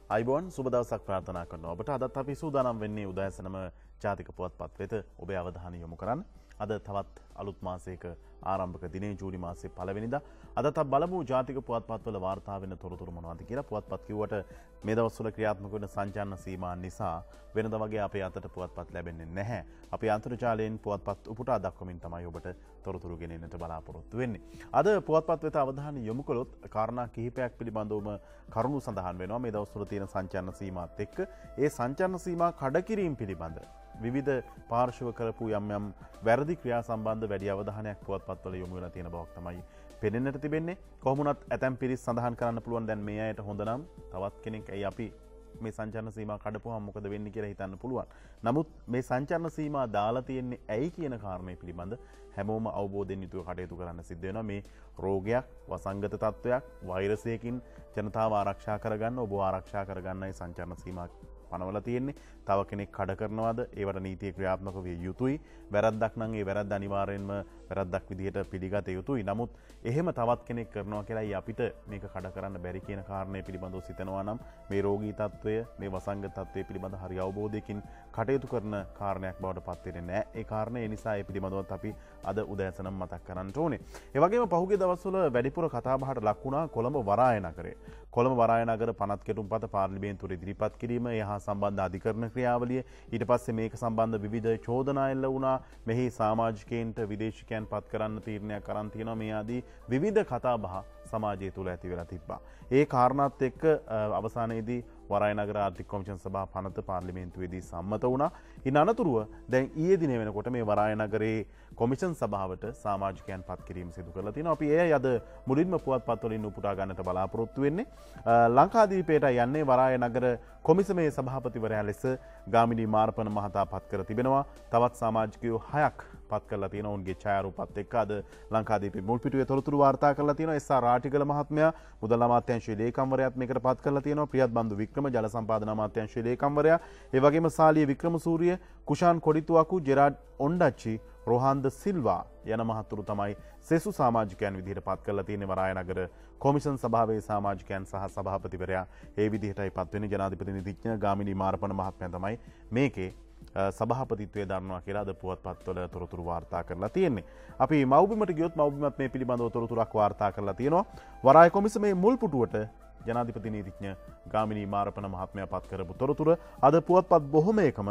අයිබෝන් සුබ දවසක් ප්‍රාර්ථනා කරනවා. ඔබට අදත් අපි සූදානම් වෙන්නේ උදෑසනම ජාතික පුවත්පත් වෙත ඔබේ අවධානය යොමු කරන්න. අද තවත් අලුත් මාසයක ආරම්භක දිනේ ජූලි මාසයේ පළවෙනිදා. අදත් අපි බලමු ජාතික පුවත්පත්වල වාර්තා වෙන තොරතුරු මොනවද කියලා. පුවත්පත් කිව්වට මේ දවස්වල ක්‍රියාත්මක වෙන සංචාරන සීමා නිසා වෙනද වගේ අපේ අතට පුවත්පත් ලැබෙන්නේ නැහැ. අපි අන්තර්ජාලයෙන් පුවත්පත් උපුටා දක්වමින් තමයි ඔබට තොරතුරු ගෙනෙන්නට බලාපොරොත්තු වෙන්නේ. අද පුවත්පත් වෙත අවධානය යොමු කළොත් කාරණා කිහිපයක් පිළිබඳවම කරුණු සඳහන් වෙනවා. මේ දවස්වල තියෙන සංචාරන සීමාත් එක්ක ඒ සංචාරන සීමා කඩකිරීම පිළිබඳ විවිධ පාර්ශව කරපු යම් යම් වැරදි ක්‍රියා සම්බන්ධ වැඩි අවධානයක් පුවත්පත්වල යොමු වෙලා තියෙන බවක් තමයි පෙනෙන්නට තිබෙන්නේ. කොහොම වුණත් ඇතැම් පිරිස් සඳහන් කරන්න පුළුවන් දැන් මේ අයට හොඳ නම් තවත් කෙනෙක් ඇයි අපි මේ සංචාරන සීමා කඩපුවම මොකද වෙන්නේ කියලා හිතන්න පුළුවන්. නමුත් මේ සංචාරන සීමා දාලා තියෙන්නේ ඇයි කියන කාරණේ පිළිබඳ හැමෝම අවබෝධයෙන් යුතුව කටයුතු කරන්න සිද්ධ වෙනවා. මේ රෝගයක්, වසංගත තත්වයක්, වෛරසයකින් ජනතාව ආරක්ෂා කරගන්න, ඔබ ආරක්ෂා කරගන්නයි සංචාරන සීමා පනවලා තියෙන්නේ. තව කෙනෙක් කඩ කරනවාද ඒවට නීතිය ක්‍රියාත්මක විය යුතුයි. වැරද්දක් නම් ඒ වැරද්ද අනිවාර්යෙන්ම වැරද්දක් විදිහට පිළිගත යුතුයි. නමුත් එහෙම තවත් කෙනෙක් කරනවා කියලායි අපිට මේක කඩ කරන්න බැරි කියන කාරණය පිළිබඳව සිතනවා නම් මේ රෝගී තත්වය, මේ වසංගත තත්වය පිළිබඳ හරි අවබෝධයකින් කටයුතු කරන කාරණයක් බවට පත් වෙන්නේ නැහැ. ඒ කාරණේ නිසා ඒ පිළිබඳවත් අපි අද උදෑසනම මතක් කරන්න ඕනේ. ඒ වගේම පහුගිය දවස්වල වැඩිපුර කතාබහට ලක් වුණා කොළඹ වරාය නගරය. කොළඹ වරාය නගර පනත් කෙටුම්පත පාර්ලිමේන්තුවේ ඉදිරිපත් කිරීම, එහා සම්බන්ධ අධිකරණ ක්‍රියාවලිය, ඊට පස්සේ මේක සම්බන්ධ විවිධ චෝදනා එල්ල වුණා. මෙහි සමාජිකයන්ට විදේශිකයන් පත් කරන්න තීරණයක් අරන් තියෙනවා. මේ ආදී විවිධ කතාබහ සමාජය තුළ ඇති වෙලා තිබ්බා. ඒ කාරණාත් එක්ක අවසානයේදී වරාය නගර ආර්ථික කොමිෂන් සභා පනත පාර්ලිමේන්තුවේදී සම්මත වුණා. ඉන් අනතුරුව දැන් ඊයේ දිනේ වෙනකොට මේ වරාය නගරේ කොමිෂන් සභාවට සමාජිකයන් පත් කිරීම සිදු කරලා තියෙනවා. අපි ඒ අද මුලින්ම පුවත්පත් වලින් උපුටා ගන්නට බලාපොරොත්තු වෙන්නේ. ලංකාදීපයට යන්නේ වරාය නගර කොමිසමේ සභාපතිවරයා ලෙස ගාමිණී මාරපන මහතා පත් කර තිබෙනවා. තවත් සමාජිකයෝ 6ක් පත් කරලා තියෙනවා. උන්ගේ ඡායාරූපත් එක්ක අද ලංකාදීපේ මුල් පිටුවේ තොරතුරු වාර්තා කරලා තියෙනවා. එස්.ආර්. රාටිගල මහත්මයා මුදල් අමාත්‍යාංශයේ ලේකම්වරයාත් මේකට පත් කරලා තියෙනවා. ප්‍රියත් බන්දු වික්‍රම ජල සම්පාදන අමාත්‍යාංශයේ ලේකම්වරයා, ඒ වගේම සාලිය වික්‍රමසූරිය, කුෂාන් කොඩිතුවකු, ජෙරාඩ් ඔණ්ඩච්චි, රොහන්ද සිල්වා යන මහතුරු තමයි සෙසු සමාජිකයන් විදිහට පත් කරලා තියෙන්නේ. වරාය නගර කොමිෂන් සභාවේ සමාජිකයන් සහ සභාපතිවරයා ඒ විදිහටයි පත් වෙන්නේ. ජනාධිපති නීතිඥ ගාමිණී මාරපන මහත්මයා තමයි මේකේ සභාපතිත්වයේ දරනවා කියලා අද පුවත්පත්වල තොරතුරු වාර්තා කරලා තියෙන්නේ. අපි මව්බිමට ගියොත් මව්බිමත් මේ පිළිබඳව තොරතුරක් වාර්තා කරලා තියෙනවා. වරාය කොමිසමේ මුල් පුටුවට ජනාධිපති නීතිඥ ගාමිණී මාරපන මහත්මයා පත් කරපු තොරතුර අද පුවත්පත් බොහොමයකම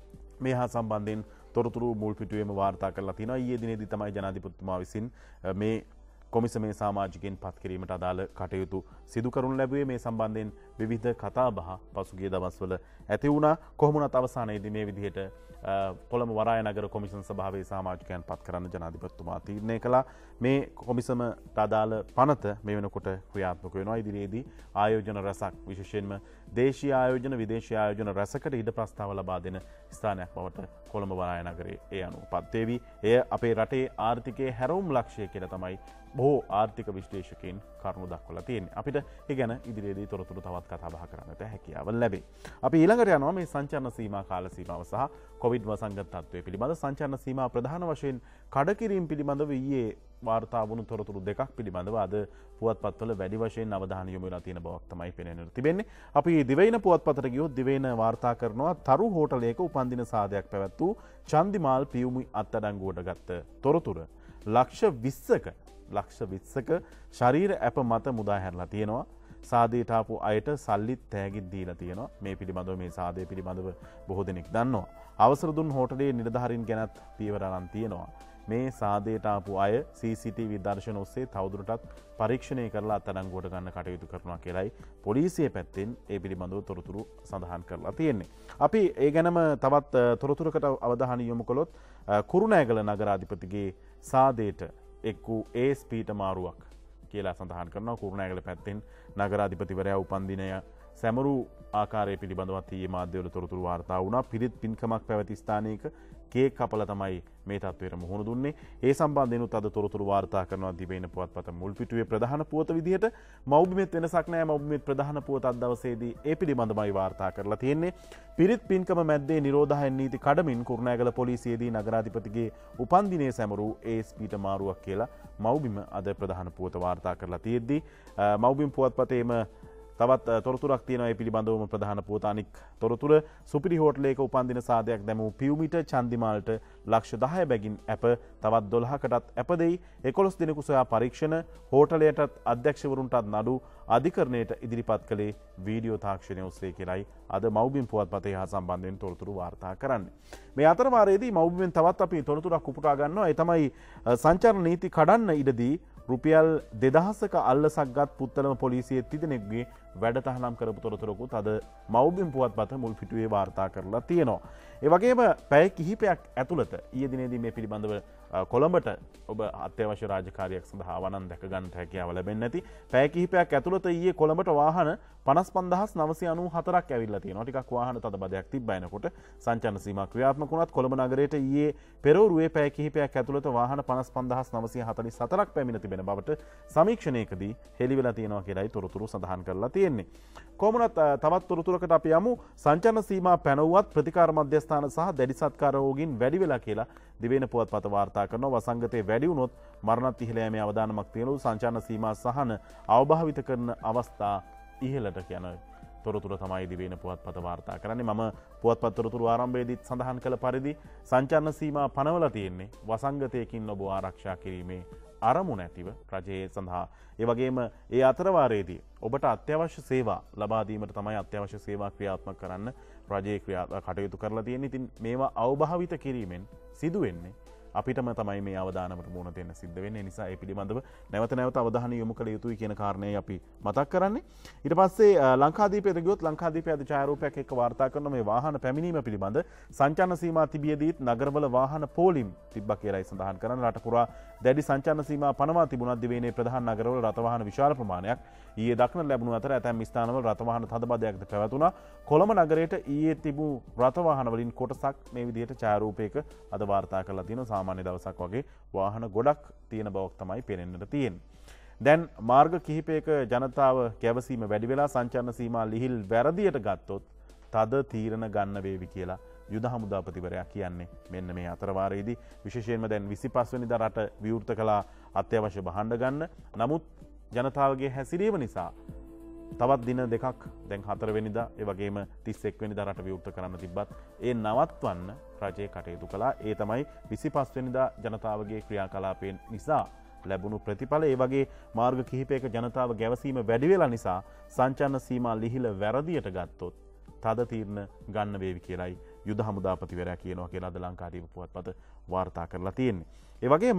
මේ හා සම්බන්ධයෙන් තොරතුරු මුල් පිටුවේම වාර්තා කරලා තියෙනවා. ඊයේ දිනේදී තමයි ජනාධිපතිතුමා විසින් මේ කොමිසමේ සමාජිකයන් පත් කිරීමට අදාළ කටයුතු සිදු කරනු ලැබුවේ. මේ සම්බන්ධයෙන් විවිධ කතාබහ පසුගිය දවස්වල ඇති වුණා. කොහොම වුණත් අවසානයේදී මේ විදිහට කොළඹ වරාය නගර කොමිෂන් සභාවේ සමාජිකයන් පත් කරන්න ජනාධිපතිතුමා තීරණය කළා. මේ කොමිසමට අදාළ පනත මේ වෙනකොට ක්‍රියාත්මක වෙනවා. ඉදිරියේදී ආයෝජන රැසක්, විශේෂයෙන්ම දේශීය ආයෝජන, විදේශීය ආයෝජන රැසකට ඉඩ ප්‍රස්තාව ලබා දෙන ස්ථානයක් බවට කොළඹ වරාය නගරයේ ඒ අනුව පත් වේවි. එය අපේ රටේ ආර්ථිකයේ හැරවුම් ලක්ෂ්‍ය කියලා තමයි බොහෝ ආර්ථික විශ්ලේෂකයන් කරුණු දක්වලා තියෙන්නේ. අපිට ඒ ගැන ඉදිරියේදී තොරතුරු තවත් කතා බහ කරන්නට හැකියාව ලැබේ. අපි ඊළඟට යනවා මේ සංචාරන සීමා කාල සීමාව සහ කොවිඩ් වසංගත තත්ත්වය පිළිබඳ. සංචාරන සීමා ප්‍රධාන වශයෙන් කඩකිරීම පිළිබඳව ඊයේ වාර්තා වුණු තොරතුරු දෙකක් පිළිබඳව අද පුවත්පත්වල වැඩි වශයෙන් අවධානය යොමු වෙලා තියෙන බවක් තමයි පෙනෙන්නට තිබෙන්නේ. අපි දිවයින පුවත්පතට ගියොත් දිවයින වාර්තා කරනවා තරු හෝටලයක උපන්දින සාදයක් පැවැත් වූ චන්දිමාල් පියුමි අත්අඩංගුවට ගත්ත තොරතුර. ලක්ෂ 20ක ශරීර ඇප මත මුදා හැරලා තියෙනවා. සාදයට ආපු අයට සල්ලිත් තෑගිත් දීලා තියෙනවා. මේ පිළිබඳව, මේ සාදය පිළිබඳව බොහෝ දෙනෙක් දන්නවා. අවසර දුන් හෝටලයේ නිලධාරීන් ගැනත් පියවර අරන් තියෙනවා. මේ සාදයට ආපු අය CCTV දර්ශන ඔස්සේ තවදුරටත් පරීක්ෂණය කරලා අත්අඩංගුවට ගන්න කටයුතු කරනවා කියලායි පොලිසිය පැත්තෙන් ඒ පිළිබඳව තොරතුරු සඳහන් කරලා තියෙන්නේ. අපි ඒ ගැනම තවත් තොරතුරකට අවධානය යොමු කළොත් කුරුණෑගල නගරාධිපතිගේ සාදයට එක් වූ ස්පීට මාරුවක් කියලා සඳහන් කරනවා. කුරුණෑගල පැත්තෙන් නගරාධිපතිවරයා උපන්දිනය සැමරු ආකාරය පිළිබඳවත් ඊයේ මාධ්‍යවල තොරතුරු වාර්තා වුණා. පිරිත් පින්කමක් පැවති ස්ථානයක කේක් කපලා තමයි මේ තත්ත්වයට මුහුණ දුන්නේ. ඒ සම්බන්ධයෙන්ුත් අද තොරතුරු වාර්තා කරනවා දිවයින පුවත්පත මුල් පිටුවේ ප්‍රධාන පුවත විදිහට. මව්බිමෙත් වෙනසක් නැහැ. මව්බිමෙත් ප්‍රධාන පුවත අද දවසේදී ඒ පිළිබඳවයි වාර්තා කරලා තියෙන්නේ. පිරිත් පින්කම මැද්දේ නිරෝධායන නීති කඩමින් කුරුණෑගල පොලිසියේදී නගරාධිපතිගේ උපන්දිනයේ සැමරු ස්පීට මාරුවක් කියලා මව්බිම අද ප්‍රධාන පුවත වාර්තා කරලා තියෙද්දී මව්බිම පුවත්පතේම තවත් තොරතුරක් තියෙනවා ඒ පිළිබඳවම ප්‍රධාන පුවත. අනික් තොරතුර සුපිරි හෝටලයක උපන්දින සාදයක් දැමූ පියුමිට චන්දිමාල්ට ලක්ෂ 10 බැගින් ඇප තවත් 12කටත් ඇප දෙයි. 11 දිනක සොයා පරීක්ෂණ හෝටලයටත් අධ්‍යක්ෂවරුන්ටත් නඩු අධිකරණයට ඉදිරිපත් කළේ වීඩියෝ තාක්ෂණය ඔස්සේ කියලායි අද මව්බිම් පුවත්පතේ හා සම්බන්ධයෙන් තොරතුරු වාර්තා කරන්නේ. මේ අතරවාරයේදී මව්බිමෙන් තවත් අපි තොරතුරක් උපුටා ගන්නවා. ඒ තමයි සංචාරන නීති කඩන්න ඉඩදී රුපියල් 2000ක අල්ලසක් ගත් පුත්තලම පොලිසියේ තිදෙනෙකුගේ වැඩ තහනම් කරපු තොරතුරකුත් අද මව්බිම් පුවත්පත මුල් පිටුවේ වාර්තා කරලා තියෙනවා. ඒ වගේම පැය කිහිපයක් ඇතුළත ඊයේ දිනේදී මේ පිළිබඳව කොළඹට ඔබ අත්‍යවශ්‍ය රාජකාරියක් සඳහා වනන් දැක ගන්නට හැකියාව ලැබෙන්නේ නැති පැය කිහිපයක් ඇතුළත ඊයේ කොළඹට වාහන 55994ක් ඇවිල්ලා තියෙනවා. ටිකක් වාහන තදබදයක් තිබ්බයිනකොට සංචාරන සීමා ක්‍රියාත්මක වුණත් කොළඹ නගරයට ඊයේ පෙරවරුවේ පැය කිහිපයක් ඇතුළත වාහන 55944ක් පැමිණ තිබෙන බවට සමීක්ෂණයකදී හෙළි වෙලා තියෙනවා කියලායි තොරතුරු සඳහන් කරලා තියෙන්නේ. කොහොමවත් තවත් තොරතුරකට අපි යමු. සංචාරන සීමා පැනවුවත් ප්‍රතිකාර මධ්‍යස්ථාන සහ දැඩි සත්කාර රෝගීන් වැඩි වෙලා කියලා දිවයින පුවත්පත වාර්තා කරනවා. වසංගතයේ වැඩි වුණොත් මරණත් ඉහළ යෑමේ අවදානමක් තියෙනලු. සංචාරන සීමා සහන අවභාවිත කරන අවස්ථා ඉහළට කියන තොරතුර තමයි දිවයින පුවත්පත වාර්තා කරන්නේ. මම පුවත්පත් තොරතුරු ආරම්භයේදීත් සඳහන් කළ පරිදි සංචාරන සීමා පනවලා තියෙන්නේ වසංගතයකින් ඔබ ආරක්ෂා කිරීමේ අරමුණ ඇතිව රජයේ සඳහා. ඒ වගේම ඒ අතරවාරයේදී ඔබට අත්‍යවශ්‍ය සේවා ලබා දීමට තමයි අත්‍යවශ්‍ය සේවා ක්‍රියාත්මක කරන්න රජයේ කටයුතු කරලා තියෙන්නේ. ඉතින් මේවා අවභාවිත කිරීමෙන් සිදු වෙන්නේ අපිටම තමයි මේ අවදානමට මුහුණ දෙන්න සිද්ධ වෙන්නේ. නිසා ඒ පිළිබඳව නැවත නැවත අවධානය යොමු කළ යුතුයි කියන කාරණේ අපි මතක් කරන්නේ. ඊට පස්සේ ලංකාදීපයට ගියොත් ලංකාදීපයේ අද ඡායාරූපයක් එක්ක වාර්තා කරන මේ වාහන පැමිණීම පිළිබඳ සංචාරන සීමා තිබියදීත් නගරවල වාහන පෝලිම් තිබ්බා කියලායි සඳහන් කරන්නේ. රට පුරා දැඩි සංචාරන සීමා පනවා තිබුණත් දිවයිනේ ප්‍රධාන නගරවල රථ වාහන විශාල ප්‍රමාණයක් ඊයේ දක්නට ලැබුණු අතර ඇතැම් ස්ථානවල රථ වාහන තදබදයක්ද පැවතුණා. කොළඹ නගරයට ඊයේ තිබූ රථ වාහන වලින් කොටසක් මේ විදිහට ඡායාරූපයක අද වාර්තා කරලා තියෙනවා. සාමාන්‍ය දවසක් වගේ වාහන ගොඩක් තියෙන බවක් තමයි පේනෙන්නට තියෙන්නේ. දැන් මාර්ග කිහිපයක ජනතාව කැවසීම වැඩි වෙලා සංචාරන සීමා ලිහිල් වැරදියට ගත්තොත් තද තීරණ ගන්න වේවි කියලා යුද හමුදාපතිවරයා කියන්නේ. මෙන්න මේ අතරවාරයේදී විශේෂයෙන්ම දැන් 25 වෙනිදා රට විවෘත කළා අත්‍යවශ්‍ය භාණ්ඩ ගන්න. නමුත් ජනතාවගේ හැසිරීම නිසා තවත් දින දෙකක් දැන් 4 වෙනිදා ඒ වගේම 31 වෙනිදා රට විවෘත කරන්න තිබ්බත් ඒ නවත්වන්න රජය කටයුතු කළා. ඒ තමයි 25 වෙනිදා ජනතාවගේ ක්‍රියාකලාපයෙන් නිසා ලැබුණු ප්‍රතිඵල. ඒ වගේ මාර්ග කිහිපයක ජනතාව ගැවසීම වැඩි වෙලා නිසා සංචාරන සීමා ලිහිල වැරදියට ගත්තොත් තද තීරණ ගන්න වේවි කියලායි යුද හමුදාපතිවරයා කියනවා කියලා අද ලංකාදීප පුවත්පත වාර්තා කරලා තියෙන්නේ. ඒ වගේම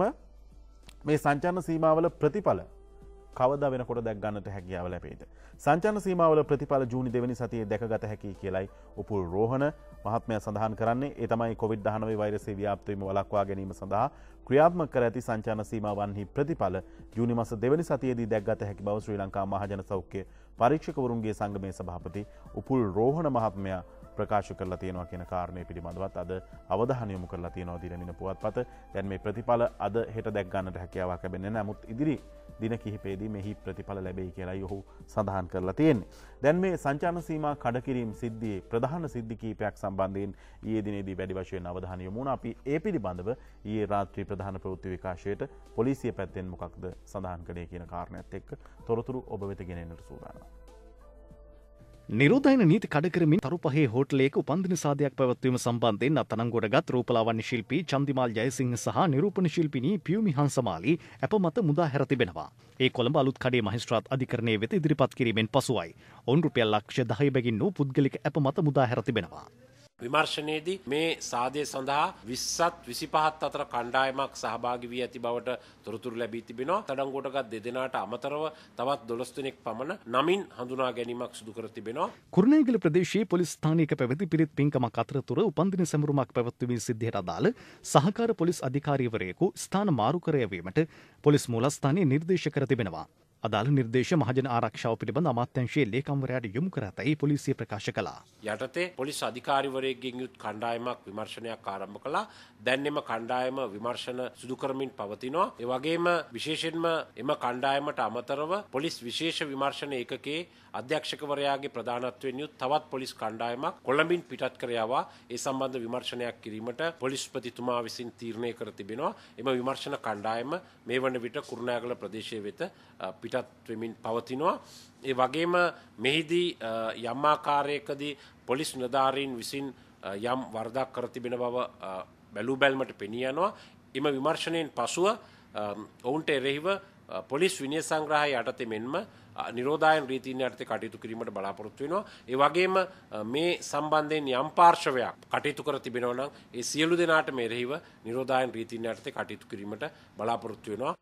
මේ සංචාරන සීමාවල ප්‍රතිඵල කවදා වෙනකොට දැක් ගන්නට හැකියාව ලැබෙයිද? සංචාරන සීමාවල ප්‍රතිඵල ජූනි 2 වෙනි සතියේ දැකගත හැකි කියලායි උපුල් රෝහණ මහත්මයා සඳහන් කරන්නේ. ඒ තමයි COVID-19 වෛරසයේ ව්‍යාප්ත වීම වළක්වා ගැනීම සඳහා ක්‍රියාත්මක කර ඇති සංචාරන සීමාවන්හි ප්‍රතිඵල ජූනි මාස 2 වෙනි සතියේදී දැක්ගත හැකි බව ශ්‍රී ලංකා මහජන සෞඛ්‍ය පරීක්ෂකවරුන්ගේ සංගමේ සභාපති උපුල් රෝහණ මහත්මයා ප්‍රකාශ කරලා තියෙනවා කියන කාරණේ පිළිබඳවත් අද අවධානය යොමු කරලා තියෙනවා දිනනින පුවත්පත. දැන් මේ ප්‍රතිඵල අද හෙට දැක් ගන්නට හැකියාවක් ලැබෙන්නේ නැහැ. නමුත් ඉදිරි දින කිහිපෙදී මෙහි ප්‍රතිඵල ලැබෙයි කියලායි ඔහු සඳහන් කරලා තියෙන්නේ. දැන් මේ සංචාරන සීමා කඩකිරීම සිද්ධියේ ප්‍රධාන සිද්ධි කිහිපයක් සම්බන්ධයෙන් ඊයේ දිනේදී වැඩි වශයෙන් අවධානය යොමු වුණා. අපි ඒ පිළිබඳව ඊයේ රාත්‍රී ප්‍රධාන ප්‍රවෘත්ති විකාශයට පොලිසිය පැත්තෙන් මොකක්ද සඳහන් කළේ කියන කාරණයක් එක්ක තොරතුරු ඔබ වෙත ගෙනෙන්නට සූදානම්. නිරෝධායන නීති කඩකරමින් තරුපහේ හෝටලයක උපන්දින සාදයක් පැවැත්වීම සම්බන්ධයෙන් අත්අඩංගුවටගත් රූපලාවන්‍ය ශිල්පී චන්දිමාල් ජයසිංහ සහ නිරූපණ ශිල්පිනී පියුමි හංසමාලි අප මත මුදා හැර තිබෙනවා. ඒ කොළඹ අලුත් කඩේ මහේස්ත්‍රාත් අධිකරණයේ වෙත ඉදිරිපත් කිරීමෙන් පසුවයි. ඔවුන් රුපියල් ලක්ෂ 10 බැගින් වූ පුද්ගලික අප මත මුදා හැර තිබෙනවා. විමර්ශනයේදී මේ සාදය සඳහා 20ත් 25ත් අතර කණ්ඩායමක් සහභාගී වී ඇති බවට තොරතුරු ලැබී තිබෙනවා. තඩංගුවටගත් දෙදෙනාට අමතරව තවත් 12 දෙනෙක් පමණ නමින් හඳුනා ගැනීමක් සිදු කර තිබෙනවා. කුරුණෑගල ප්‍රදේශයේ පොලිස් ස්ථානයක පැවති පිරිත් පින්කමක් අතරතුර උපන්දින සැමරුමක් පැවැත්වීමේ සිද්ධියට අදාළ සහකාර පොලිස් අධිකාරීවරයෙකු ස්ථාන මාරු කර යැවීමට පොලිස් මූලස්ථානයේ නිර්දේශ කර තිබෙනවා. අදාළ නිර්දේශ මහජන ආරක්ෂාව පිළිබඳ අමාත්‍යාංශයේ ලේකම්වරයාට යොමු කර ඇතැයි පොලිසිය ප්‍රකාශ කළා. යටතේ පොලිස් අධිකාරිවරයෙක්ගෙන් යුත් කණ්ඩායමක් විමර්ශනයක් ආරම්භ කළා. දැන් එම කණ්ඩායම විමර්ශන සිදු කරමින් පවතිනවා. ඒ වගේම විශේෂයෙන්ම එම කණ්ඩායමට අමතරව පොලිස් විශේෂ විමර්ශන ඒකකයේ අධ්‍යක්ෂකවරයාගේ ප්‍රධානත්වයෙන් යුත් තවත් පොලිස් කණ්ඩායමක් කොළඹින් පිටත් කර යවා ඒ සම්බන්ධ විමර්ශනයක් කිරීමට පොලිස්පතිතුමා විසින් තීරණය කර තිබෙනවා. එම විමර්ශන කණ්ඩායම මේ වන විට කුරුණෑගල ප්‍රදේශයේ වෙත පිටත් පිටත් වෙමින් පවතිනවා. ඒ වගේම මෙහිදී යම් ආකාරයකදී පොලිස් නිලධාරීන් විසින් යම් වරදක් කර තිබෙන බව බැලූ බැල්මට පෙනී යනවා. එම විමර්ශනයෙන් පසුව ඔවුන්ට එරෙහිව පොලිස් විනය සංග්‍රහය යටතේ මෙන්ම නිරෝධායන රීතීන් යටතේ කටයුතු කිරීමට බලාපොරොත්තු වෙනවා. ඒ වගේම මේ සම්බන්ධයෙන් යම් පාර්ශවයක් කටයුතු කර තිබෙනවා නම් ඒ සියලු දෙනාට මෙරෙහිව නිරෝධායන රීතීන් යටතේ කටයුතු කිරීමට බලාපොරොත්තු වෙනවා.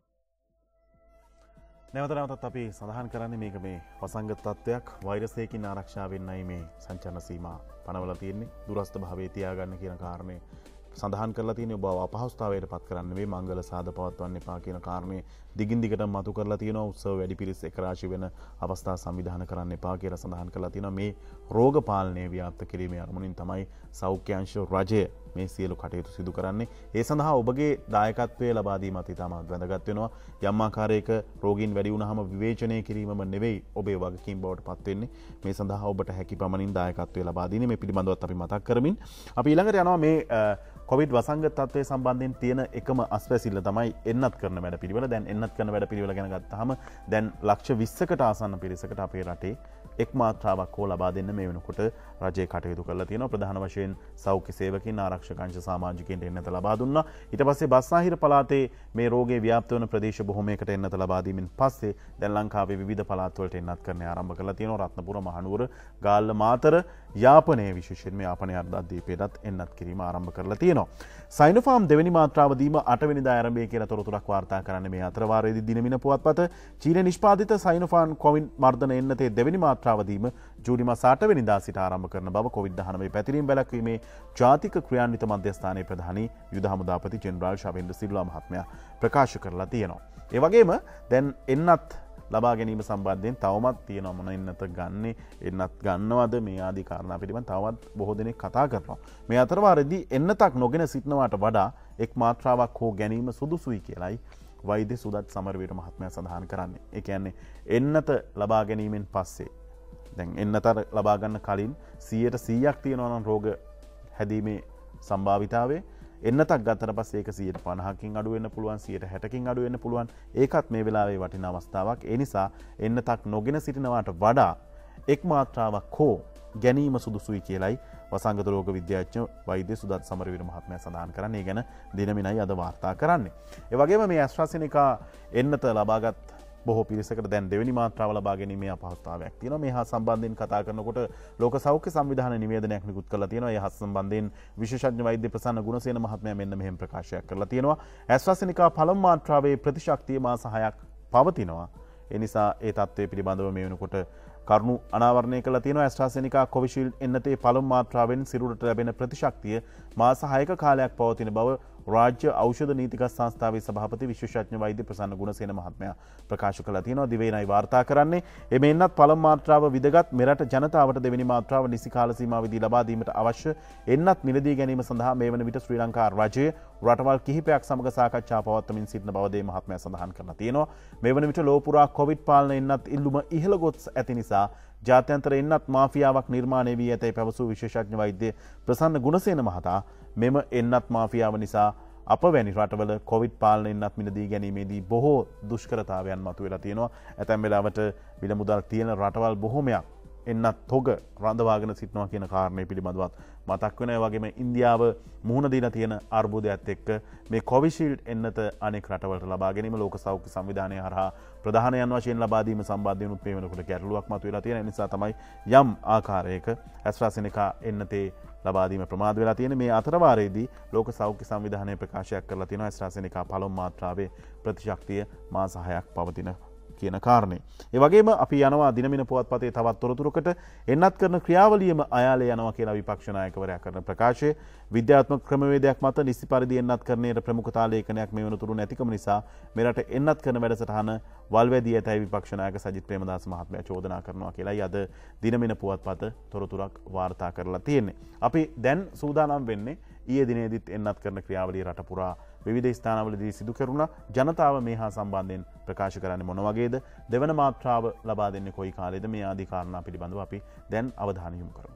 නැවතත් අපි සඳහන් කරන්නේ මේක මේ වසංගත තත්ත්වයක් වෛරසයකින් ආරක්ෂා වෙන්නයි මේ සංචාරන සීමා පනවලා තියෙන්නේ. දුරස්ථ භාවයේ තියාගන්න කියන කාරණේ සඳහන් කරලා තියෙන්නේ. ඔබ අපහසුතාවයට පත් කරන්න මේ මංගල සාද පවත්වන්න එපා කියන කාරණේ දිගින් දිගට මතු කරලා තියෙනවා. උත්සව වැඩි පිරිස් එක රාශි වෙන අවස්ථා සංවිධානය කරන්න එපා කියලා සඳහන් කරලා තියෙනවා. මේ රෝග පාලනය ව්‍යාප්ත කිරීමේ අරමුණින් තමයි සෞඛ්‍ය අංශ රජය මේ සියලු කටයුතු සිදු කරන්නේ. ඒ සඳහා ඔබගේ දායකත්වය ලබා දීමත් ඉතාමත් වැදගත් වෙනවා. යම් ආකාරයක රෝගීන් වැඩි වුණාම විවේචනය කිරීමම නෙවෙයි ඔබේ වගකීම් බවට පත් වෙන්නේ. මේ සඳහා ඔබට හැකි පමණින් දායකත්වය ලබා දීනේ. මේ පිළිබඳවත් අපි මතක් කරමින් අපි ඊළඟට යනවා මේ කොවිඩ් වසංගත තත්ත්වය සම්බන්ධයෙන් තියෙන එකම අස්වැසිල්ල තමයි එන්නත් කරන වැඩපිළිවෙල. දැන් එන්නත් කරන වැඩපිළිවෙල ගැන ගත්තාම දැන් ලක්ෂ 20කට ආසන්න පිරිසකට අපේ රටේ එක් මාත්‍රාවක් හෝ ලබා දෙන්න මේ වෙනකොට රජය කටයුතු කරලා තියෙනවා. ප්‍රධාන වශයෙන් සෞඛ්‍ය සේවකින් ආරක්ෂක අංශ සමාජිකයින්ට එන්නත ලබා දුන්නා. ඊට පස්සේ බස්නාහිර පළාතේ මේ රෝගේ ව්‍යාප්ත වන ප්‍රදේශ බොහොමයකට එන්නත ලබා දීමෙන් පස්සේ දැන් ලංකාවේ විවිධ පළාත් වලට එන්නත් කරන්න ආරම්භ කරලා තියෙනවා. රත්නපුර, මහනුවර, ගාල්ල, මාතර, යාපනයේ විශේෂයෙන්ම යාපනයේ අර්ධද්වීපයටත් එන්නත් කිරීම ආරම්භ කරලා තියෙනවා. සයිනෝෆාම් දෙවෙනි මාත්‍රාව දීම 8 වෙනිදා ආරම්භය කියලා තොරතුරක් වාර්තා කරන්නේ මේ අතර වාරයේදී දිනමින පුවත්පත චීන නිෂ්පාදිත සයිනෝෆාම් කොවිඩ් මර්ධන එන්නතේ දෙවෙනි මාත්‍රාව දීම ජූනි මාස 8 වෙනිදා සිට ආරම්භ කරන බව කොවිඩ්-19 පැතිරීම වැළැක්වීමේ ජාතික ක්‍රියාන්විත මධ්‍යස්ථානයේ ප්‍රධානී යුද හමුදාපති ජෙනරාල් ශවේන්ද්‍ර සිල්වා මහත්මයා ප්‍රකාශ කරලා තියෙනවා. ඒ වගේම දැන් එන්නත් ලබා ගැනීම සම්බන්ධයෙන් තවමත් තියෙනවා මොන එන්නත ගන්නේ, එන්නත් ගන්නවද මේ ආදී කාරණා පිළිබඳව තවමත් බොහෝ දෙනෙක් කතා කරනවා. මේ අතර වාරෙදී එන්නතක් නොගෙන සිටනවාට වඩා එක් මාත්‍රාවක් හෝ ගැනීම සුදුසුයි කියලයි වෛද්‍ය සුදත් සමරවීර මහත්මයා සඳහන් කරන්නේ. ඒ කියන්නේ එන්නත ලබා ගැනීමෙන් පස්සේ දැන් එන්නත ලබා ගන්න කලින් 100%ක් තියෙනවා නම් රෝග හැදීමේ සම්භාවිතාවය එන්නතක් ගත්තට පස්සේ ඒක 50%කින් අඩු වෙන්න පුළුවන්, 60%කින් අඩු වෙන්න පුළුවන්. ඒකත් මේ වෙලාවේ වටින අවස්ථාවක්. ඒ නිසා එන්නතක් නොගෙන සිටිනවාට වඩා එක් මාත්‍රාවක් හෝ ගැනීම සුදුසුයි කියලයි වසංගත රෝග විද්‍යාඥ වෛද්‍ය සුදත් සමරවීර මහත්මයා සඳහන් කරන්නේ. ඒ ගැන දිනමිනයි අද වාර්තා කරන්නේ. ඒ වගේම මේ AstraZeneca එන්නත ලබාගත් බොහෝ පිරිසකට දැන් දෙවෙනි මාත්‍රාව ලබා ගැනීමේ අපහසුතාවයක් තියෙනවා. මේ හා සම්බන්ධයෙන් කතා කරනකොට ලෝක සෞඛ්‍ය සංවිධානය නිවේදනයක් නිකුත් කරලා තියෙනවා. ඒ හා සම්බන්ධයෙන් විශේෂඥ වෛද්‍ය ප්‍රසන්න ගුණසේන මහත්මයා මෙන්න මෙහෙම ප්‍රකාශයක් කරලා තියෙනවා. AstraZeneca පළමු මාත්‍රාවේ ප්‍රතිශක්තිය මාස 6ක් පවතිනවා. ඒ නිසා ඒ තත්ත්වය පිළිබඳව මේ වෙනකොට කරුණු අනාවරණය කළා තියෙනවා. AstraZeneca Covishield එන්නතේ පළමු මාත්‍රාවෙන් සිරුරට ලැබෙන ප්‍රතිශක්තිය මාස 6ක කාලයක් පවතින බව රාජ්‍ය ඖෂධ නීතික සංස්ථාවේ සභාපති විශේෂඥ වෛද්‍ය ප්‍රසන්න ගුණසේන මහත්මයා ප්‍රකාශ කළා තියෙනවා. දිවයිනයි වාර්තා කරන්නේ. එමෙන්නත් පළමු මාත්‍රාව විදගත් මෙරට ජනතාවට දෙවෙනි මාත්‍රාව නිසි කාල සීමාවෙදී ලබා දීමට අවශ්‍ය එන්නත් මිලදී ගැනීම සඳහා මේ වන විට ශ්‍රී ලංකා රජය රටවල් කිහිපයක් සමග සාකච්ඡා පවත්වමින් සිටින බව දේ මහත්මයා සඳහන් කරලා තියෙනවා. මේ වන විට ලෝ පුරා කොවිඩ් පාලන එන්නත් ඉල්ලුම ඉහළ ගොස් ඇති නිසා ජාත්‍යන්තර එන්නත් මාෆියාවක් නිර්මාණය වී ඇතැයි පැවසූ විශේෂඥ වෛද්‍ය ප්‍රසන්න ගුණසේන මහතා මෙම එන්නත් මාෆියාව නිසා අප වැනි රටවල කොවිඩ් පාලන එන්නත් මිලදී ගැනීමේදී බොහෝ දුෂ්කරතාවයන් මතුවලා තියෙනවා. ඇතැම් වෙලාවට මිල මුදල් තියෙන රටවල් බොහොමයක් එන්නත් තොග රඳවාගෙන සිටිනවා කියන කාරණය පිළිබඳවත් මතක් වෙනවා. ඒ වගේම ඉන්දියාව මුහුණ දීලා තියෙන අර්බුදයත් එක්ක මේ කොවිෂීල්ඩ් එන්නත අනෙක් රටවලට ලබා ගැනීම ලෝක සෞඛ්‍ය සංවිධානය හරහා ප්‍රධානයන් වශයෙන් ලබා දීම සම්බන්ධයෙන් උත් මේ වෙනකොට ගැටලුවක් මතුවලා තියෙන නිසා තමයි යම් ආකාරයක AstraZeneca එන්නතේ ලබා දීම ප්‍රමාද වෙලා තියෙන. මේ අතර වාරයේදී ලෝක සෞඛ්‍ය සංවිධානය ප්‍රකාශයක් කරලා තියෙනවා AstraZeneca පළමු මාත්‍රාවේ ප්‍රතිශක්තිය මාස 6ක් පවතින කියන කාරණේ. ඒ වගේම අපි යනවා දිනමින පුවත්පතේ තවත් තොරතුරකට. එන්නත් කරන ක්‍රියාවලියම අයාලේ යනවා කියලා විපක්ෂ 나යකවරයා කරන ප්‍රකාශය. විද්‍යාත්මක ක්‍රමවේදයක් මත නිසි පරිදි එන්නත් කරන්නේට ප්‍රමුඛතා ලේඛනයක් මේ වනතුරු නැතිකම නිසා මෙරට එන්නත් කරන වැඩසටහන වල්වැදී ඇතැයි විපක්ෂ නායක සජිත් ප්‍රේමදාස මහත්මයා චෝදනා කරනවා කියලායි අද දිනමින පුවත්පත තොරතුරක් වාර්තා කරලා තියෙන්නේ. අපි දැන් සූදානම් වෙන්නේ ඊයේ දිනේදීත් එන්නත් කරන ක්‍රියාවලිය රට පුරා විවිධ ස්ථානවලදී සිදු කෙරුණා. ජනතාව මේ හා සම්බන්ධයෙන් ප්‍රකාශ කරන්නේ මොන වගේද? දෙවන මාත්‍රාව ලබා දෙන්නේ කොයි කාලෙද? මේ ආදී කාරණා පිළිබඳව අපි දැන් අවධානය යොමු කරමු.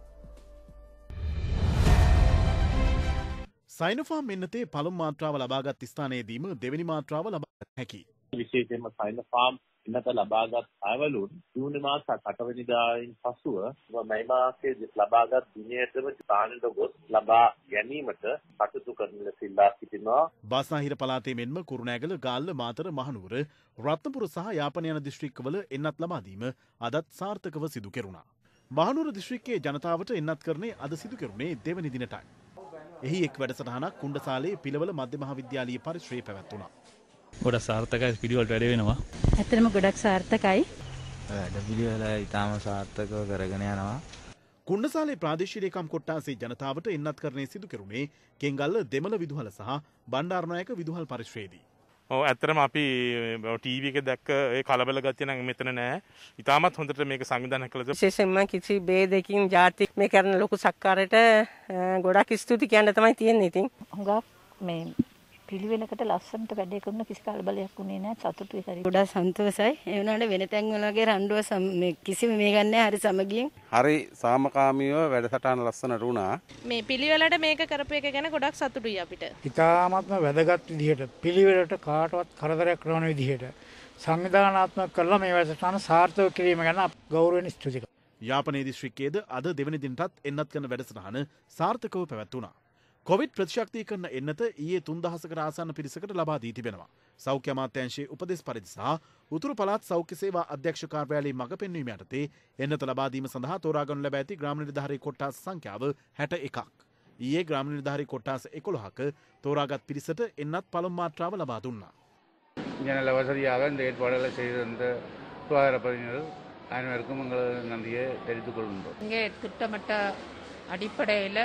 සයිනෝෆාම් එන්නතේ පළමු මාත්‍රාව ලබාගත් ස්ථානයේදීම දෙවෙනි මාත්‍රාව ලබා ගත හැකියි. විශේෂයෙන්ම සයිනෝෆාම් ඉන්නත ලබාගත් අයවලුන් ජූනි මාස 8 වෙනිදායින් පසුව මේ මාසයේ ලබාගත් දිනයටම ස්ථානෙට ගොස් ලබා ගැනීමට කටයුතු කරන ලෙස ඉල්ලා සිටිනවා. බස්නාහිර පළාතේ මෙන්ම කුරුණෑගල, ගාල්ල, මාතර, මහනුවර, රත්නපුර සහ යාපන යන දිස්ත්‍රික්කවල එන්නත් ලබා දීම අදත් සාර්ථකව සිදු කෙරුණා. මහනුවර දිස්ත්‍රික්කයේ ජනතාවට එන්නත් කරන්නේ අද සිදු කෙරුණේ දෙවැනි දිනටයි. එහි එක් වැඩසටහනක් කුණ්ඩසාලේ පිළවල මධ්‍ය මහාවිද්‍යාලීය පරිශ්‍රයේ පැවැත්වුණා. ගොඩක් සාර්ථකයි පිළිවෙලට වැඩ වෙනවා. ඇත්තටම ගොඩක් සාර්ථකයි. වැඩ පිළිවෙල ඉතාම සාර්ථකව කරගෙන යනවා. කුණ්ඩසාලේ ප්‍රාදේශීය ලේකම් කොට්ටාසේ ජනතාවට එන්නත් කරන්නේ සිදු කෙරුණේ කෙංගල්ල දෙමළ විදුහල සහ බණ්ඩාරනායක විදුහල් පරිශ්‍රයේදී. ඔව් ඇත්තටම අපි ටීවී එකේ දැක්ක ඒ කලබල ගතිය නම් මෙතන නෑ. ඉතාමත් හොඳට මේක සංවිධානය කළද. විශේෂයෙන්ම කිසි ભેදකින් ಜಾති මේ කරන ලොකු සක්කාරයට ගොඩක් ස්තුති කියන්න තමයි තියෙන්නේ. ඉතින් හුඟක් මේ පිළිවෙලකට ලස්සනට වැඩේ කරන කිසි කලබලයක් වුණේ නැහැ. සතුටුයි හරි. ගොඩක් සන්තෝෂයි. ඒ වුණාට වෙන තැන් වල වගේ රණ්ඩුව මේ කිසිම මේ ගන්නෑ. හරි සමගියෙන්. හරි සාමකාමීව වැඩසටහන ලස්සනට වුණා. මේ පිළිවෙලට මේක කරපු එක ගැන ගොඩක් සතුටුයි අපිට. ඉතාමත්ම වැදගත් විදිහට පිළිවෙලට කාටවත් කරදරයක් කරන විදිහට සංවිධානාත්මක කරලා මේ වැඩසටහන සාර්ථක කිරීම ගැන ගෞරවයෙන් ස්තුති කරනවා. යාපනයේ දිස්ත්‍රික්කයේද අද දෙවැනි දිනටත් එන්නත් කරන වැඩසටහන සාර්ථකව පැවැත්වුණා. කොවිඩ් ප්‍රතිශක්තිකරණ එන්නත ඊයේ 3000කට ආසන්න පිරිසකට ලබා දී තිබෙනවා. සෞඛ්‍ය අමාත්‍යාංශයේ උපදෙස් පරිදි සහ උතුරු පළාත් සෞඛ්‍ය සේවා අධ්‍යක්ෂ කාර්යාලයේ මඟ පෙන්වීම යටතේ එන්නත ලබා දීම සඳහා තෝරාගනු ලැබ ඇති ග්‍රාම නිලධාරී කොට්ටාස සංඛ්‍යාව 61ක්. ඊයේ ග්‍රාම නිලධාරී කොට්ටාස 11ක තෝරාගත් පිරිසට එන්නත් පළමු මාත්‍රාව ලබා දුන්නා. ஜனல வசதியாக இந்த ஏற்பாடுகளை செய்திருந்த சுகாதார பணியினர் அனைவருக்கும் எங்கள் நன்றியை தெரிவித்துக் கொள்கின்றோம். இங்கே திட்டமிட்ட அடிப்படையில்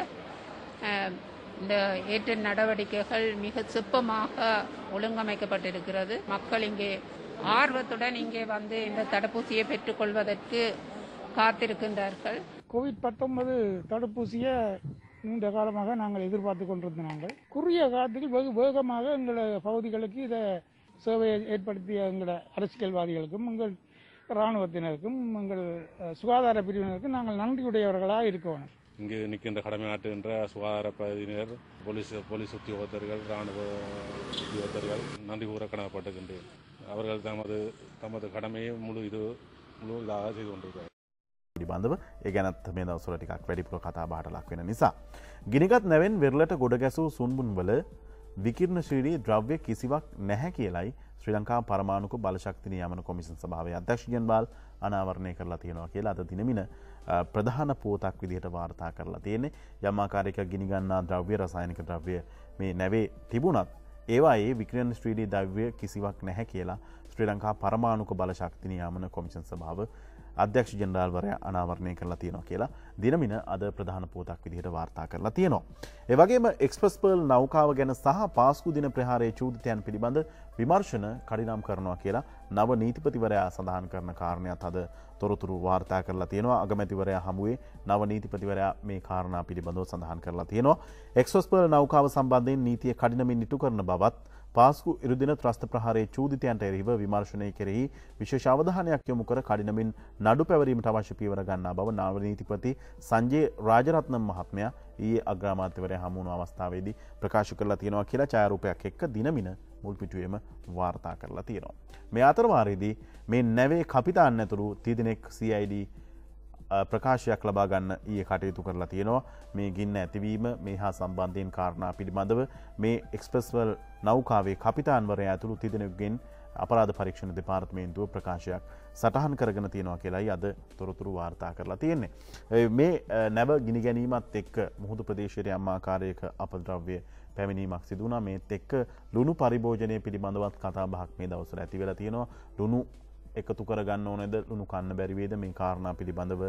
இந்த ஏற்ற நடவடிக்கைகள் மிக சிற்பமாக ஒழுங்கமைக்கப்பட்டிருக்கிறது. மக்கள் இங்கே ஆர்வத்துடன் இங்கே வந்து இந்த தடுப்பூசியை பெற்றுக்கொள்வதற்கு காத்திருக்கின்றார்கள். கோவிட்-19 தடுப்பூசியை நீண்ட காலமாக நாங்கள் எதிர்பார்த்து கொண்டிருந்தாங்க. குறுகிய காலத்தில் வெகு வேகமாக எங்கள் பகுதிகளுக்கு இதை சேவையை ஏற்படுத்திய எங்கள் அரசியல்வாதிகளுக்கும் எங்கள் இராணுவத்தினருக்கும் எங்கள் சுகாதார பிரிவினருக்கும் நாங்கள் நன்றியுடையவர்களாக இருக்கணும். இங்கு நிற்கின்ற கடமையாற்றுகின்ற சுகாதார பதினர், போலீஸ் உத்தியோகத்தர்கள், இராணுவ உத்தியோகத்தர்கள் நன்றி கூற கடமைப்பட்டிருக்கின்றேன். அவர்கள் தமது கடமையை முழு இதாக செய்து கொண்டிருக்கிறார்கள். පිළිබඳව ඒ ගැනත් මේ දවස්වල ටිකක් වැඩිපුර කතා බහට ලක් වෙන නිසා ගිනිගත් නැවෙන් වෙරළට ගොඩ ගැසූ සුන්බුන්වල විකිරණශීලී ද්‍රව්‍ය කිසිවක් නැහැ කියලයි ශ්‍රී ලංකා පරමාණුක බලශක්ති නියාමන කොමිෂන් සභාවේ අධ්‍යක්ෂ ජනරාල් අනාවරණය කරලා තියෙනවා කියලා අද දිනමින ප්‍රධාන පුවතක් විදිහට වාර්තා කරලා තියෙන්නේ. යම් ආකාරයක ගිනිගන්නා ද්‍රව්‍ය, රසායනික ද්‍රව්‍ය මේ නැවේ තිබුණත් ඒවායේ විකිරණශීලී ද්‍රව්‍ය කිසිවක් නැහැ කියලා ශ්‍රී ලංකා පරමාණුක බලශක්ති නියාමන කොමිෂන් සභාව අධ්‍යක්ෂ ජනරාල්වරයා අනාවරණය කරලා තියෙනවා කියලා දිනමින අද ප්‍රධාන පුවතක් විදිහට වාර්තා කරලා තියෙනවා. ඒ වගේම එක්ස්ප්‍රස් පර්ල් නෞකාව ගැන සහ පාස්කු දින ප්‍රහාරයේ චූදිතයන් පිළිබඳ විමර්ශන කඩිනම් කරනවා කියලා නව නීතිපතිවරයා සඳහන් කරන කාරණයක් අද තොරතුරු වාර්තා කරලා තියෙනවා. අගමැතිවරයා හමුවේ නව නීතිපතිවරයා මේ කාරණා පිළිබඳව සඳහන් කරලා තියෙනවා. එක්ස්ප්‍රස් පර්ල් නෞකාව සම්බන්ධයෙන් නීතිය කඩිනමින් ඉටු කරන බවත් පාස්කු ඉරුදින ත්‍රස්ත ප්‍රහාරයේ චූදිතයන්ට එරෙහිව විමර්ශනය කෙරෙහි විශේෂ අවධානයක් යොමු කර කඩිනමින් නඩු පැවරීමට අවශ්‍ය පියවර ගන්නා බව නව නීතිපති සංජේ රාජරත්නම් මහත්මයා ඊයේ අග්‍රාමාත්‍යවරයා හමු වුණු අවස්ථාවේදී ප්‍රකාශ කරලා තියෙනවා කියලා ඡායාරූපයක් එක්ක දිනමින මුල් පිටුවේම වාර්තා කරලා තියෙනවා. මේ අතරවාරයේදී මේ නැවේ කපිතාන් ඇතුළු තිදෙනෙක් CID ප්‍රකාශයක් ලබා ගන්න ඊයේ කටයුතු කරලා තියෙනවා. මේ ගින්න ඇතිවීම මේ හා සම්බන්ධයෙන් කාරණා පිළිබඳව මේ එක්ස්ප්‍රස් වල නෞකාවේ කපිතාන්වරයා ඇතුළු තිදෙනෙකුගෙන් අපරාධ පරීක්ෂණ දෙපාර්තමේන්තුව ප්‍රකාශයක් සටහන් කරගෙන තියෙනවා කියලායි අද තොරතුරු වාර්තා කරලා තියෙන්නේ. මේ නැව ගිනි ගැනීමත් එක්ක මුහුදු ප්‍රදේශයේ යම් ආකාරයක අපද්‍රව්‍ය පැමිණීමක් සිදු වුණා. මේත් එක්ක ලුණු පරිභෝජනය පිළිබඳවත් කතා බහක් මේ දවස්වල ඇති වෙලා තියෙනවා. ලුණු එකතු කරගන්න ඕනේද, ලුණු කන්න බැරි වේද, මේ කාරණා පිළිබඳව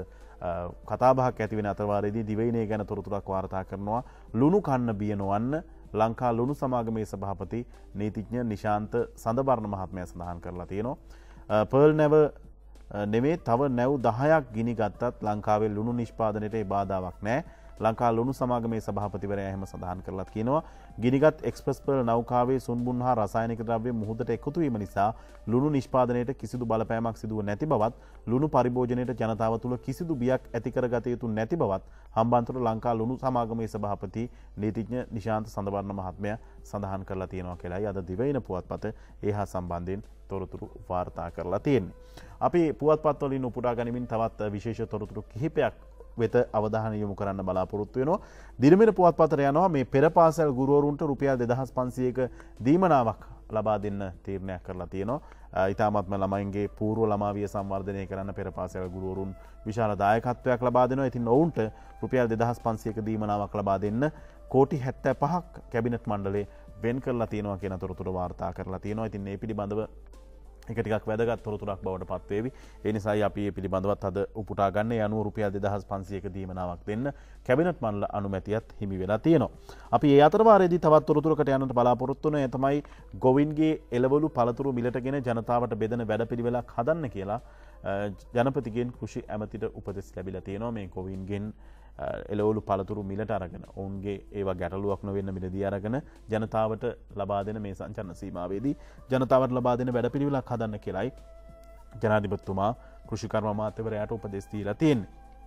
කතා බහක් ඇති වෙන අතරවාරයේදී දිවයිනේ ගැන තොරතුරක් වාර්තා කරනවා. ලුණු කන්න බිය නොවන්න ලංකා ලුණු සමාගමේ සභාපති නීතිඥ නිශාන්ත සඳබර්ණ මහත්මයා සඳහන් කරලා තියෙනවා. පර්ල් නැව නෙමේ තව නැව් 10ක් ගිනි ගත්තත් ලංකාවේ ලුණු නිෂ්පාදනයට ඒ බාධාවක් නැහැ. ලංකා ලුණු සමාගමේ සභාපතිවරයා එහෙම සඳහන් කරලා කියනවා. ගිනිගත් එක්ස්ප්‍රස් පෙරළ නෞකාවේ සුන්බුන් හා රසායනික ද්‍රව්‍ය මුහුදට එකතු වීම නිසා ලුණු නිෂ්පාදනයට කිසිදු බලපෑමක් සිදුව නැති බවත් ලුණු පරිභෝජනයට ජනතාව තුළ කිසිදු බියක් ඇති කරගත යුතු නැති බවත් හම්බන්තොට ලංකා ලුණු සමාගමේ සභාපති නීතිඥ නිශාන්ත සඳවර්ණ මහත්මයා සඳහන් කරලා තියෙනවා කියලායි අද දිවයින පුවත්පත ඒ හා සම්බන්ධයෙන් තොරතුරු වාර්තා කරලා තියෙන්නේ. අපි පුවත්පත් වලින් උපුටා ගනිමින් තවත් විශේෂ තොරතුරු කිහිපයක් වෙත අවධානය යොමු කරන්න බලාපොරොත්තු වෙනවා. දිනමින පුවත්පතට යනවා මේ පෙර පාසල් ගුරුවරුන්ට රුපියල් 2500ක දීමනාවක් ලබා දෙන්න තීරණයක් කරලා තියෙනවා. ඊටාත්ම ළමයින්ගේ పూర్ව ළමාවිය සංවර්ධනය කරන්න පෙර පාසල් ගුරුවරුන් විශාල දායකත්වයක් ලබා දෙනවා. ඉතින් ඔවුන්ට රුපියල් 2500ක දීමනාවක් ලබා දෙන්න කෝටි 75ක් කැබිනට් මණ්ඩලය වෙන් කරලා තියෙනවා කියන තොරතුරු වාර්තා කරලා තියෙනවා. ඉතින් මේ පිළිබඳව එක ටිකක් වැදගත් තොරතුරක් බවට පත් වේවි. ඒ නිසායි අපි මේ පිළිබඳවත් අද උපුටා ගන්න. ඒ අනුව රුපියල් 2500ක දීමනාවක් දෙන්න කැබිනට් මණ්ඩල අනුමැතියත් හිමි වෙලා තියෙනවා. අපි ඒ අතර වාරයේදී තවත් තොරතුරකට යන්නට බලාපොරොත්තු වෙන. ඒ තමයි ගොවින්ගේ එළවලු පළතුරු මිලටගෙන ජනතාවට බෙදෙන වැඩපිළිවෙලක් හදන්න කියලා ජනපතිගෙන් කෘෂි ඇමතිට උපදෙස් ලැබිලා තියෙනවා. මේ ගොවින්ගෙන් එළවලු පළතුරු මිලට අරගෙන ඔවුන්ගේ ඒවා ගැටලුවක් නොවෙන්න මිලදී අරගෙන ජනතාවට ලබා දෙන මේ සංචලන සීමාවේදී ජනතාවට ලබා දෙන වැඩපිළිවෙලක් හදන්න කියලායි ජනාධිපතිතුමා කෘෂිකර්ම අමාත්‍යවරයාට උපදෙස් දීලා තියෙන්නේ.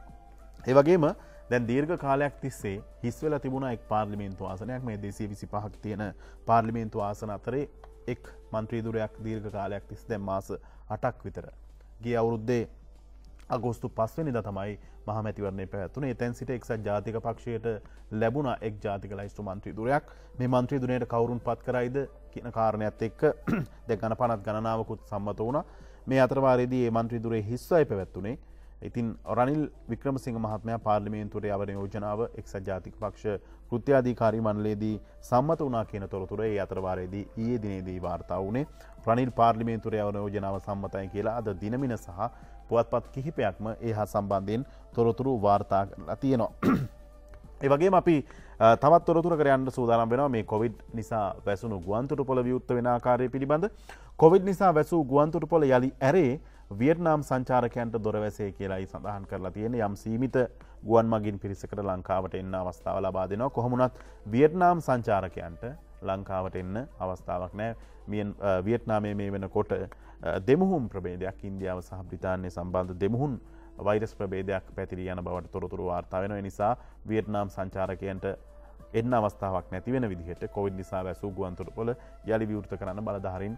ඒ වගේම දැන් දීර්ඝ කාලයක් තිස්සේ හිස් වෙලා තිබුණා එක් පාර්ලිමේන්තු ආසනයක්. මේ 225ක් තියෙන පාර්ලිමේන්තු ආසන අතරේ එක් മന്ത്രി ධුරයක් දීර්ඝ කාලයක් තිස්සේ දැන් මාස 8ක් විතර ගිය අවුරුද්දේ අගෝස්තු 5 වෙනිදා තමයි මහමැතිවරණය පැවැත්වුණේ. එතෙන් සිට එක්සත් ජාතික පක්ෂයට ලැබුණා එක් ජාතික ලයිස්තු മന്ത്രി ධුරයක්. මේ മന്ത്രി ධුරයට කවුරුන් පත් කරයිද කියන කාරණයත් එක්ක දැන් ගණ 50 ගණනාවකුත් සම්මත වුණා. මේ අතර වාරයේදී මේ മന്ത്രി ධුරේ හිස්සයි පැවැත්වුණේ. ඉතින් රනිල් වික්‍රමසිංහ මහත්මයා පාර්ලිමේන්තුවට යවන යෝජනාව එක්සත් ජාතික පක්ෂ කෘත්‍යාධිකාරී මණ්ඩලයේදී සම්මත වුණා කියන තොරතුර ඒ අතර වාරයේදී ඊයේ දිනේදී වාර්තා වුණේ. රනිල් පාර්ලිමේන්තුවට යවන යෝජනාව සම්මතයි කියලා අද දිනමින සහ පුවත්පත් කිහිපයක්ම ඒ හා සම්බන්ධයෙන් තොරතුරු වාර්තා කරලා තියෙනවා. ඒ වගේම අපි තවත් තොරතුරකට යන්න සූදානම් වෙනවා මේ කොවිඩ් නිසා වැසුණු ගුවන්තොටුපොළ විවෘත වෙන ආකාරය පිළිබඳ. කොවිඩ් නිසා වැසූ ගුවන්තොටුපොළ යලි ඇරේ වියට්නාම් සංචාරකයන්ට දොර වැසේ කියලායි සඳහන් කරලා තියෙන්නේ. යම් සීමිත ගුවන් මගින් පිරිසකට ලංකාවට එන්න අවස්ථාව ලබා දෙනවා. කොහොම වුණත් වියට්නාම් සංචාරකයන්ට ලංකාවට එන්න අවස්ථාවක් නැහැ. වියට්නාමයේ මේ වෙනකොට දෙමුහුම් ප්‍රභේදයක් ඉන්දියාව සහ බ්‍රිතාන්‍ය සම්බන්ධ දෙමුහුන් වෛරස් ප්‍රභේදයක් පැතිරී යන බවට තොරතුරු වාර්තා වෙනවා. ඒ නිසා වියට්නාම් සංචාරකයන්ට එන්න අවස්ථාවක් නැති වෙන විදිහට කොවිඩ් නිසා වැසූ ගුවන්තොටුපොළ යලි විවෘත කරන්න බලධාරීන්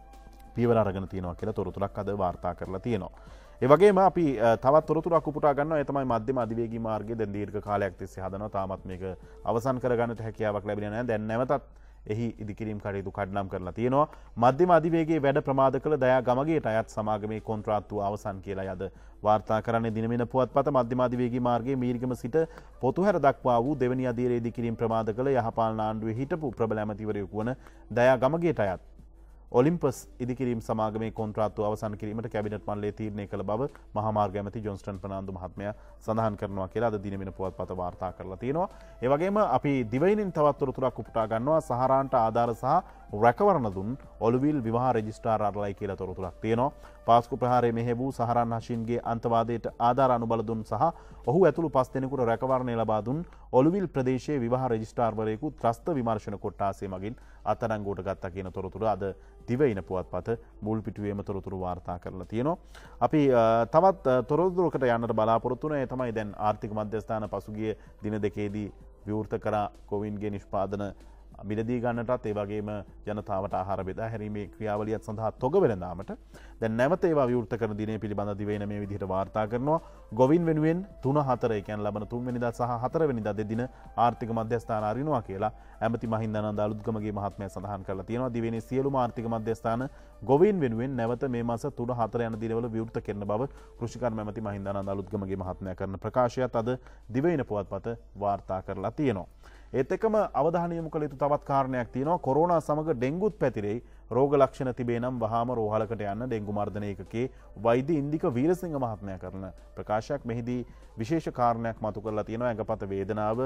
පියවර අරගෙන තියෙනවා කියලා තොරතුරක් අද වාර්තා කරලා තියෙනවා. ඒ වගේම අපි තවත් තොරතුරක් උපුටා ගන්නවා. ඒ තමයි මධ්‍යම අධිවේගී මාර්ගය දැන් දීර්ඝ කාලයක් තිස්සේ හදනවා. තාමත් මේක අවසන් කරගන්නට හැකියාවක් ලැබෙන්නේ නැහැ. දැන් නැවතත් එහි ඉදිකිරීම් කටයුතු කඩනම් කරලා තියෙනවා. මධ්‍යම අධිවේගයේ වැඩ ප්‍රමාද කළ දයා ගමගේට අයත් සමාගමේ කොන්ත්‍රාත්තුව අවසන් කියලා අද වාර්තා කරන්නේ දිනමින පුවත්පත. මධ්‍යම අධිවේගී මාර්ගයේ මීරිගම සිට පොතුහැර දක්වා වූ දෙවැනි අධීරයේ ඉදිකිරීම් ප්‍රමාද කළ යහපාලන ආණ්ඩුවේ හිටපු ප්‍රබල ඇමතිවරයෙකු වන දයා ගමගේට අයත් ඔලිම්පස් ඉදිකිරීම් සමාගමේ කොන්ත්‍රාත්තුව අවසන් කිරීමට කැබිනට් මණ්ඩලය තීරණය කළ බව මහා මාර්ග ඇමති ජොන්ස්ටන් ප්‍රනාන්දු මහත්මයා සඳහන් කරනවා කියලා අද දිනමින පුවත්පත වාර්තා කරලා තියෙනවා. ඒ වගේම අපි දිවයිනින් තවත් තොරතුරක් උපුටා ගන්නවා. සහරාන්ට ආධාර සහ රැකවරණ දුන් ඔළුවිල් විවාහ රෙජිස්ට්‍රාර් අරලයි කියලා තොරතුරක් තියෙනවා. පාස්කු ප්‍රහාරයේ මෙහෙවූ සහරාන් හෂින්ගේ අන්තවාදයට ආධාර අනුබල දුන් සහ ඔහු ඇතුළු 5 දෙනෙකුට රැකවරණය ලබා දුන් ඔළුවිල් ප්‍රදේශයේ විවාහ රෙජිස්ට්‍රාර්වරයෙකු ත්‍රස්ත විමර්ශන කොට්ටාසය මගින් අත්අඩංගුවට ගත්තා කියන තොරතුර අද දිවයින පුවත්පත මුල් පිටුවේම තොරතුරු වාර්තා කරලා තියෙනවා. අපි තවත් තොරතුරකට යන්නට බලාපොරොත්තු වෙන. ඒ තමයි දැන් ආර්ථික මධ්‍යස්ථාන පසුගිය දින දෙකේදී විවෘත කරා කොවින්ගේ නිෂ්පාදන මිලදී ගන්නටත් ඒ වගේම ජනතාවට ආහාර බෙදා හැරීමේ ක්‍රියාවලියත් සඳහා තොග වෙළඳාමට දැන් නැවත ඒවා විවෘත කරන දිනේ පිළිබඳ දිවයින මේ විදිහට වාර්තා කරනවා. ගොවින් වෙනුවෙන් 3-4 කියන්නේ ලබන 3 වෙනිදා සහ 4 වෙනිදා දෙදින ආර්ථික මධ්‍යස්ථාන අරිනවා කියලා ඇමති මහින්දානන්ද අලුත්ගමගේ මහත්මයා සඳහන් කරලා තියෙනවා. දිවයිනේ සියලුම ආර්ථික මධ්‍යස්ථාන ගොවින් වෙනුවෙන් නැවත මේ මාස 3-4 යන දිනවල විවෘත කරන බව කෘෂිකර්ම ඇමති මහින්දානන්ද අලුත්ගමගේ මහත්මයා කරන ප්‍රකාශයත් අද දිවයින පුවත්පත වාර්තා කරලා තියෙනවා. ඒත් එක්කම අවධානය යොමු කළ යුතු තවත් කාරණයක් තියෙනවා. කොරෝනා සමග ඩෙන්ගුත් පැතිරෙයි. රෝග ලක්ෂණ තිබේ නම් වහාම රෝහලකට යන්න ඩෙන්ගු මර්ධන ඒකකයේ වෛද්‍ය ඉන්දික වීරසිංහ මහත්මයා කරන ප්‍රකාශයක්. මෙහිදී විශේෂ කාරණයක් මතු කරලා තියෙනවා. ඇඟපත වේදනාව,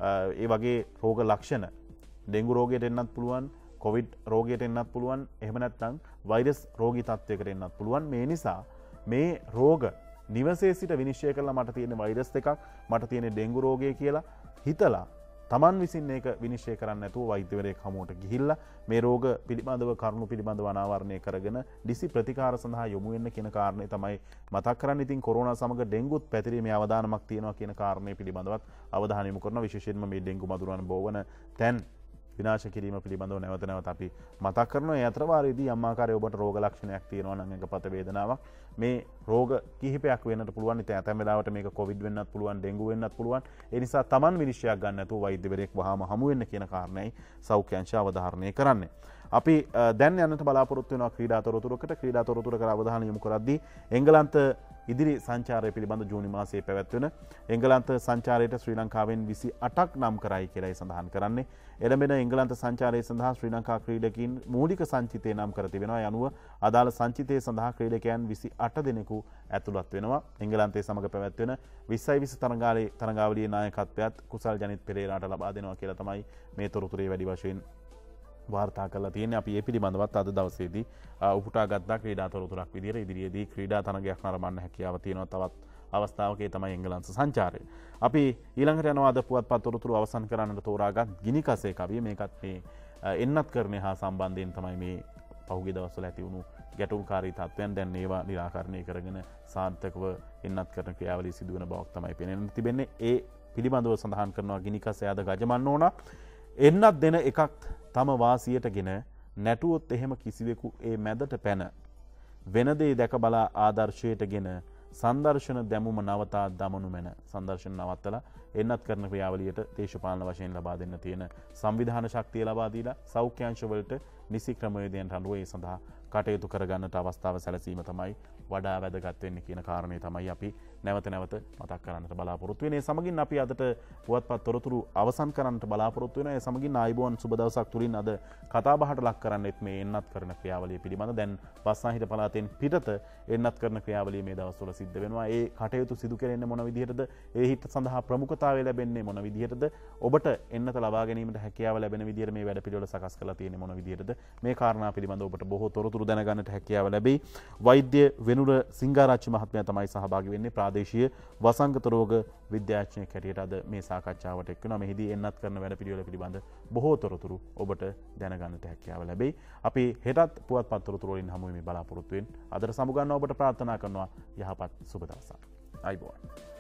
ඒ වගේ රෝග ලක්ෂණ ඩෙන්ගු රෝගයට එන්නත් පුළුවන්, කොවිඩ් රෝගයට එන්නත් පුළුවන්, එහෙම නැත්නම් වෛරස් රෝගී තත්ත්වයකට එන්නත් පුළුවන්. මේ නිසා මේ රෝග නිවසේ සිට විනිශ්චය කළා මට තියෙන වෛරස් දෙකක් මට තියෙන ඩෙන්ගු රෝගය කියලා හිතලා තමන් විසින් ඒක විනිශ්චය කරන්න නැතුව වෛද්‍යවරයෙක් හමුවට ගිහිල්ලා මේ රෝග පිළිබඳව කරුණු පිළිබඳව අනාවරණය කරගෙන නිසි ප්‍රතිකාර සඳහා යොමු වෙන්න කියන කාරණේ තමයි මතක් කරන්නේ. ඉතින් කොරෝනා සමග ඩෙන්ගුත් පැතිරීමේ අවදානමක් තියෙනවා කියන කාරණේ පිළිබඳවත් අවධානය යොමු කරනවා. විශේෂයෙන්ම මේ ඩෙන්ගු මදුරුවන් බෝවන තැන් විනාශ කිරීම පිළිබඳව නැවත නැවත අපි මතක් කරනවා. ඒ අතර වාරයේදී යම් ආකාරයේ ඔබට රෝග ලක්ෂණයක් තියෙනවා නම් එකපත වේදනාවක් මේ රෝග කිහිපයක් වෙන්නට පුළුවන්. ඉතින් ඇතැම් වෙලාවට මේක කොවිඩ් වෙන්නත් පුළුවන්, ඩෙන්ගු වෙන්නත් පුළුවන්. ඒ නිසා Taman විනිශ්චයක් ගන්න නැතුව වෛද්‍යවරයෙක් වහාම හමු වෙන්න කියන කාරණේයි සෞඛ්‍ය අංශය අවධාරණය කරන්නේ. අපි දැන් යන්නට බලාපොරොත්තු වෙනවා ක්‍රීඩා තොරතුරකට. ක්‍රීඩා තොරතුරකට අවධානය යොමු කරද්දී එංගලන්ත ඉදිරි සංචාරය පිළිබඳ ජූනි මාසයේ පැවැත්වෙන එංගලන්ත සංචාරයට ශ්‍රී ලංකාවෙන් 28ක් නම් කරයි කියලායි සඳහන් කරන්නේ. එළඹෙන එංගලන්ත සංචාරය සඳහා ශ්‍රී ලංකා ක්‍රීඩකයින් මූලික සංචිතය නම් කර තිබෙනවා. ඒ අනුව අදාළ සංචිතය සඳහා ක්‍රීඩකයන් 28 දෙනෙකු ඇතුළත් වෙනවා. එංගලන්තයේ සමග පැවැත්වෙන 2020 තරඟාවලියේ නායකත්වයත් කුසල් ජනිත් පෙරේරාට ලබා දෙනවා කියලා තමයි මේ තොරතුරේ වැඩි වශයෙන් වාර්තා කරලා තියෙන්නේ. අපි මේ පිළිබඳවත් අද දවසේදී උපුටා ගත්තා ක්‍රීඩා තොරතුරක් විදිහට. ඉදිරියේදී ක්‍රීඩා තරගයක් නරඹන්න හැකියාව තියෙනවා. තවත් අවස්ථාවක තමයි එංගලන්ත සංචාරය. අපි ඊළඟට යනවා අද පුවත්පත් තොරතුරු අවසන් කරන්නට තෝරාගත් ගිනි කසේ කවිය. මේකත් මේ එන්නත් කරණය හා සම්බන්ධයෙන් තමයි මේ පහුගිය දවස්වල ඇති වුණු ගැටුම්කාරී තත්ත්වයන් දැන් ඒවා निराකරණය කරගෙන සාර්ථකව එන්නත් කරන ක්‍රියාවලිය සිදු වෙන බවක් තමයි පෙනෙන්න තිබෙන්නේ. ඒ පිළිබඳව සඳහන් කරනවා ගිනි කසේ අද ගජමන් ඕන එන්නත් දෙන එකක් තම වාසියටගෙන නැටුවොත් එහෙම කිසිවෙකු ඒ මැදට පැන වෙන දේ දැක බලා ආදර්ශයටගෙන සංදර්ශන දැමුම නවතා දමනු මැන. සංදර්ශන නවත්තලා එන්නත් කරන ක්‍රියාවලියට දේශපාලන වශයෙන් ලබා දෙන්න තියෙන සංවිධාන ශක්තිය ලබා දීලා සෞඛ්‍ය අංශ වලට නිසි ක්‍රමවේදයන් අනුව ඒ සඳහා කටයුතු කරගන්නට අවස්ථාව සැලසීම තමයි වඩා වැදගත් වෙන්නේ කියන කාරණේ තමයි අපි නැවත නැවත මතක් කරන්නට බලාපොරොත්තු වෙන්නේ. ඒ සමගින් අපි අදට පුවත්පත් තොරතුරු අවසන් කරන්නට බලාපොරොත්තු වෙනවා. ඒ සමගින් ආයුබෝවන් සුබ දවසක් තුලින් අද කතා බහට ලක් කරන්නෙත් මේ එන්නත් කරන ක්‍රියාවලිය පිළිබඳ. දැන් බස්නාහිර පළාතෙන් පිටත එන්නත් කරන ක්‍රියාවලිය මේ දවස්වල සිද්ධ වෙනවා. ඒ කටයුතු සිදු කෙරෙන්නේ මොන විදිහටද? ඒ හිත සඳහා ප්‍රමුඛතාවය ලැබෙන්නේ මොන විදිහටද? ඔබට එන්නත ලබා ගැනීමට හැකියාව ලැබෙන විදිහට මේ වැඩ පිළිවෙල සකස් කරලා තියෙන්නේ මොන විදිහටද? මේ කාරණා පිළිබඳව ඔබට බොහෝ තොරතුරු දැනගන්නට හැකියාව ලැබෙයි. වෛද්‍ය වෙනුර සිංගාරච්චි මහත්මයා තමයි සහභාගී වෙන්නේ. ප්‍රාදේශීය වසංගත රෝග විද්‍යාඥයෙක් හැටියට අද මේ සාකච්ඡාවට එක් වෙනවා. මෙහිදී එන්නත් කරන වැඩ පිළිවෙල පිළිබඳ බොහෝ තොරතුරු ඔබට දැනගන්නට හැකියාව ලැබෙයි. අපි හෙටත් පුවත්පත් තොරතුරු වලින් හමු වෙමි බලාපොරොත්තු වෙන්නේ. අදට සමුගන්න ඔබට ප්‍රාර්ථනා කරනවා යහපත් සුබ දවසක්. ආයුබෝවන්.